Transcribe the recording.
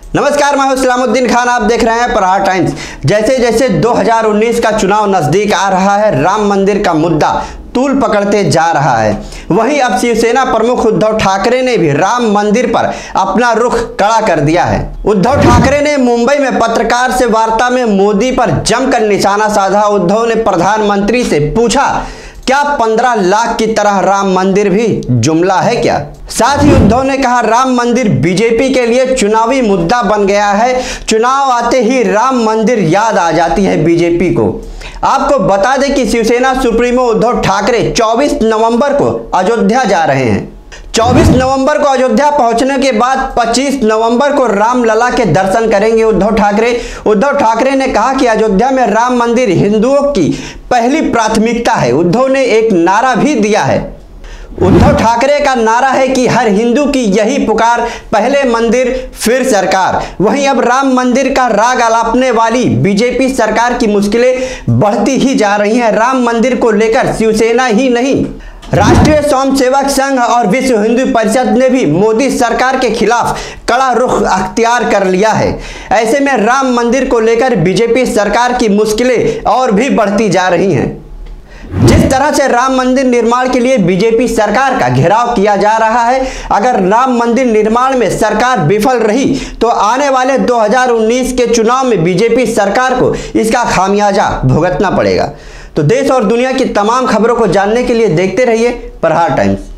नमस्कार, मैं हूं सलामुद्दीन खान। आप देख रहे हैं प्रहार टाइम्स। जैसे जैसे 2019 का चुनाव नजदीक आ रहा है, राम मंदिर का मुद्दा तूल पकड़ते जा रहा है। वहीं अब शिवसेना प्रमुख उद्धव ठाकरे ने भी राम मंदिर पर अपना रुख कड़ा कर दिया है। उद्धव ठाकरे ने मुंबई में पत्रकार से वार्ता में मोदी पर जमकर निशाना साधा। उद्धव ने प्रधानमंत्री से पूछा, क्या 15 लाख की तरह राम मंदिर भी जुमला है क्या? साथ ही उद्धव ने कहा, राम मंदिर बीजेपी के लिए चुनावी मुद्दा बन गया है। चुनाव आते ही राम मंदिर याद आ जाती है बीजेपी को। आपको बता दें कि शिवसेना सुप्रीमो उद्धव ठाकरे 24 नवंबर को अयोध्या जा रहे हैं। 24 नवंबर को अयोध्या पहुंचने के बाद 25 नवंबर को रामलला के दर्शन करेंगे उद्धव ठाकरे ने कहा कि अयोध्या में राम मंदिर हिंदुओं की पहली प्राथमिकता है। उद्धव ने एक नारा भी दिया है। उद्धव ठाकरे का नारा है कि हर हिंदू की यही पुकार, पहले मंदिर फिर सरकार। वहीं अब राम मंदिर का राग अलापने वाली बीजेपी सरकार की मुश्किलें बढ़ती ही जा रही हैं। राम मंदिर को लेकर शिवसेना ही नहीं, राष्ट्रीय स्वयंसेवक संघ और विश्व हिंदू परिषद ने भी मोदी सरकार के खिलाफ कड़ा रुख अख्तियार कर लिया है। ऐसे में राम मंदिर को लेकर बीजेपी सरकार की मुश्किलें और भी बढ़ती जा रही हैं। जिस तरह से राम मंदिर निर्माण के लिए बीजेपी सरकार का घेराव किया जा रहा है, अगर राम मंदिर निर्माण में सरकार विफल रही तो आने वाले 2019 के चुनाव में बीजेपी सरकार को इसका खामियाजा भुगतना पड़ेगा। तो देश और दुनिया की तमाम खबरों को जानने के लिए देखते रहिए प्रहार टाइम्स।